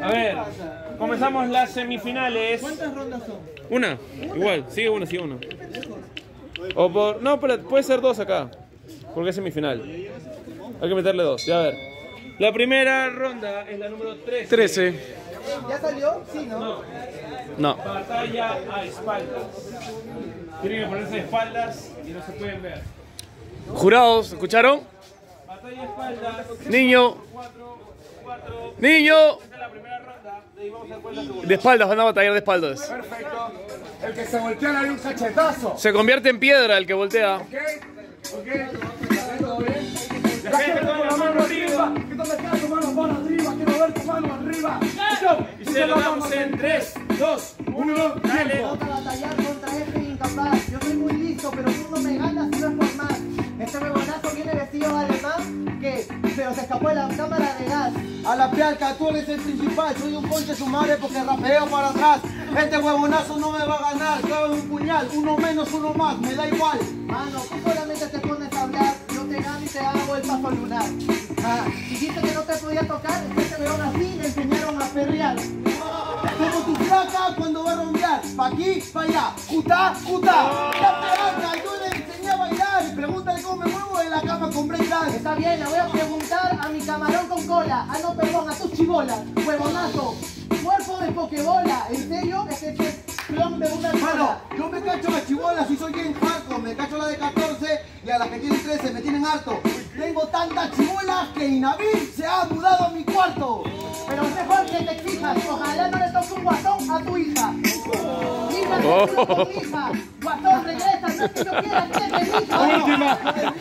A ver, comenzamos las semifinales. ¿Cuántas rondas son? Una, igual, sigue una, sigue una. O por, no, pero puede ser dos acá, porque es semifinal. Hay que meterle dos, ya a ver. La primera ronda es la número 13. 13. ¿Ya salió? Sí, ¿no? No. Batalla a espaldas. Tienen que ponerse de espaldas y no se pueden ver. Jurados, ¿escucharon? Batalla a espaldas. Niño. 4. Niño. Esta es la primera ronda. De ahí vamos a hacer la segunda. De espaldas, van a batallar de espaldas. Perfecto. El que se voltea le da un cachetazo. Se convierte en piedra el que voltea. ¿Ok? ¿Todo bien? Deja que ponga la mano arriba. Que donde está tu mano arriba. Quiero ver tu mano arriba. Y se lo damos en 3, 2, 1, dale. Toca batallar contra este incapaz. Yo soy muy listo, pero tú no me ganas si no es por más. Este huevonazo viene vestido de alemán, pero se escapó de la cámara de gas. A la pialca, tú eres el principal. Soy un conche su madre porque rapeo para atrás. Este huevonazo no me va a ganar. Clavo un puñal, uno menos, uno más, me da igual. Mano, tú solamente te pones a hablar. Yo te gano y te hago el paso lunar. Dijiste que no te podía tocar, este weón así le enseñaron a perrear. Como tu flaca cuando va a rompear, pa' aquí, pa' allá, cuta, cuta. La pegaca, yo le enseñé a bailar y pregúntale cómo me muevo en la cama con breakdance. Está bien, le voy a preguntar a mi camarón con cola. Ah, no, perdón, a tus chibolas, huevonazo. Cuerpo de pokebola, ¿en serio? Es clon de una hermana. Yo me cacho las chibolas y soy bien hardcore. Me cacho la de 14 y a las que tienen 13 me tienen harto. Tengo tantas chibolas que Inaví se ha mudado a mi cuarto. Pero es mejor que te exijas. Ojalá no le toque un guatón a tu hija. Hija, no es tu hija. Guatón, regresa, no es que yo quiera que es mi hija. Última.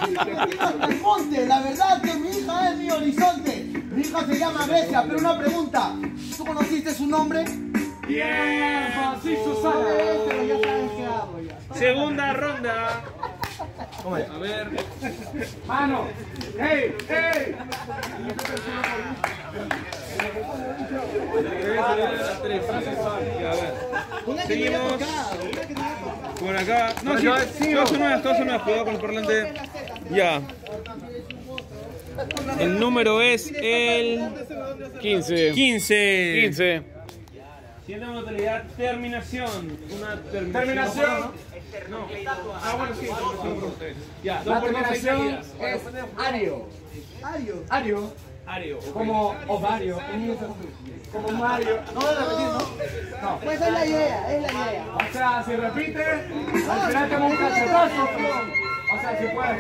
El monte, la verdad que mi hija es mi horizonte. Mi hija se llama Grecia, pero una pregunta. ¿Tú conociste su nombre? Bien, sí, Susana. Pero ya sabes qué hago ya. Segunda ronda. A ver. Mano. ¡Ey! ¡Ey! Seguimos por acá. No, sí, todas son nuevas, cuidado con el parlante. Ya. El número es el 15. 15. 15. Siguiente modalidad, terminación. Una Terminación. No. Ah, bueno, sí, terminación. Ya, La dos por dos terminación seguidas. es Ario. Ario. Ario. Ok. Como ovario. Como Mario. No voy a repetir, ¿no? No. Pues es la idea, es la idea. O sea, si repite, al final tenemos un cachetazo. O sea, si puedes.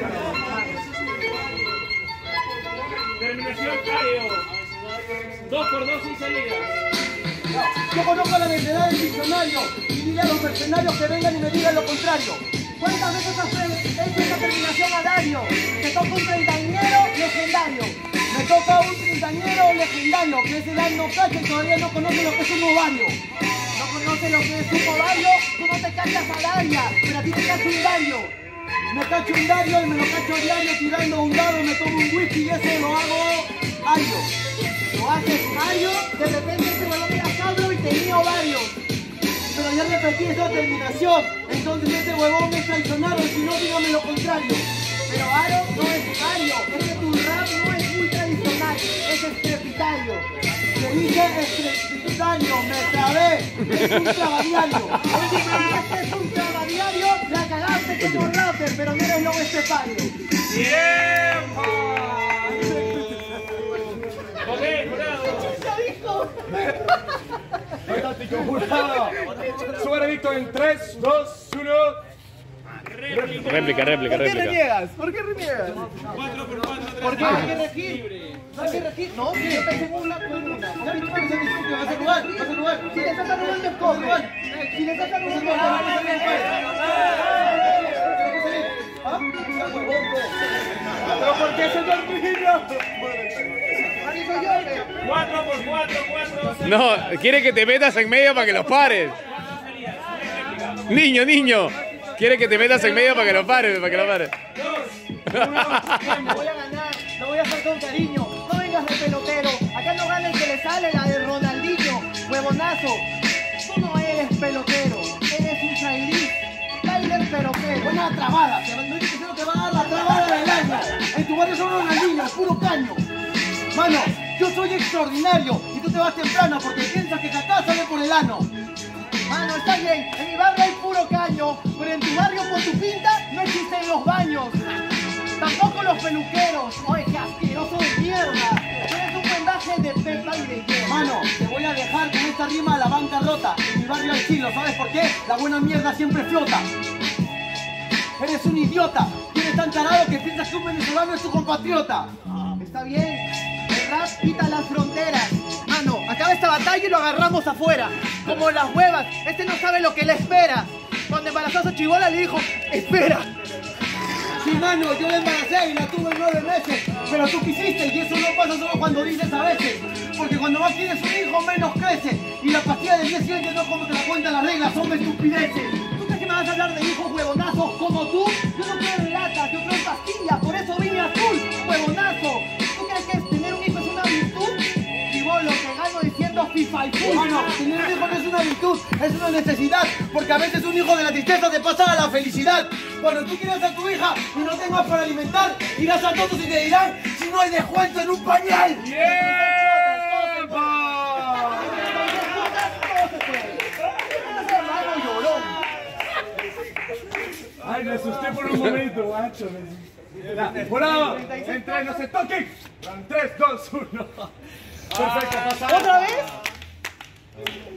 Terminación, Ario. 2 por 2 sin salida. Yo conozco la verdad del diccionario y dile a los mercenarios que vengan y me digan lo contrario. ¿Cuántas veces has hecho esta terminación a Dario? Te toca un treintañero legendario. Me toca un treintañero legendario, que es el año cacha y todavía no conoce lo que es un ovario. No conoce lo que es un ovario, tú no te cachas a Daria, pero a ti te cacha un Dario. Me cacho un Dario y me lo cacho a diario tirando un dado, me tomo un whisky y eso lo hago ario. Lo haces ario, de repente se vuelve a cabro y tenía ovarios. Pero ya repetí esa terminación, entonces este huevón es traicionado, si no dígame lo contrario. Pero aro no es ario, es que tu rap no es muy tradicional, es estrepitario. Se dice estrepitario, me trabé, es un trabadiario. Este es un trabadiario, la cagaste como rapper, pero no eres lobo estepario. ¡Tiempo! Ok, jurado. Fantástico, jurado. Su veredicto en 3, 2, 1. Réplica. ¿Por qué reniegas? ¿Por qué reniegas? 4 por 4. ¿Por qué hay que regir? ¿No hay que regir? No, si yo pensé en una con una. Ya me toca ese discurso, vas a jugar, vas a jugar. Si le estás robando el cobre. Si le estás robando el cobre, vas a ¿Pero por qué se termina? 4 por 4, 4. No, quiere que te metas en medio para que los pares. Niño. Quiere que te metas en medio para que lo pares, Me voy a ganar, lo voy a hacer con cariño. No vengas de pelotero, acá no gana el que le sale la de Ronaldinho. Huevonazo, tú no eres pelotero, eres un chailí. Tyler Perocero. Buena trabada, te va a dar la trabada del año. En tu barrio son Ronaldinho, puro caño. Mano, yo soy extraordinario y tú te vas temprano porque piensas que acá sale por el ano. Mano, está bien, en mi barrio hay puro caño, pero en tu barrio por tu pinta no existen los baños. Tampoco los peluqueros. Oye, qué asqueroso de mierda. Tú eres un vendaje de pepa y de hielo. Mano, te voy a dejar con esta rima a la bancarrota. En mi barrio hay chilo, ¿sabes por qué? La buena mierda siempre flota. Eres un idiota. Tienes tan tarado que piensas que un venezolano es tu compatriota. Está bien, el rap quita las fronteras. Mano, acaba esta batalla y lo agarramos afuera. Como las huevas, este no sabe lo que le espera. Cuando embarazó a su chibola le dijo, espera. Sí, mano, yo la embaracé y la tuve 9 meses. Pero tú quisiste y eso no pasa solo cuando dices a veces. Porque cuando más tienes un hijo, menos crece. Y la pastilla del 10 siguiente no como te la cuentan las reglas, son estupideces. ¿Tú crees que me vas a hablar de hijos huevonazos como tú? Yo no creo en latas, yo creo en pastillas, por eso vine azul, huevonazo. ¿Tú crees que tener un hijo es una virtud? Y vos lo que gano diciendo FIFA y fútbol. Mano, tener un hijo no es una virtud, es una necesidad. Porque a veces un hijo de la tristeza te pasa a la felicidad. Cuando tú quieras a tu hija y no tengas para alimentar, irás a todos y te dirán si no hay descuento en un pañal. Ay, me asusté por un momento, guacho. Jurado, entre, no se toquen. 3, 2, 1. Perfecto, pasa. ¿Otra vez?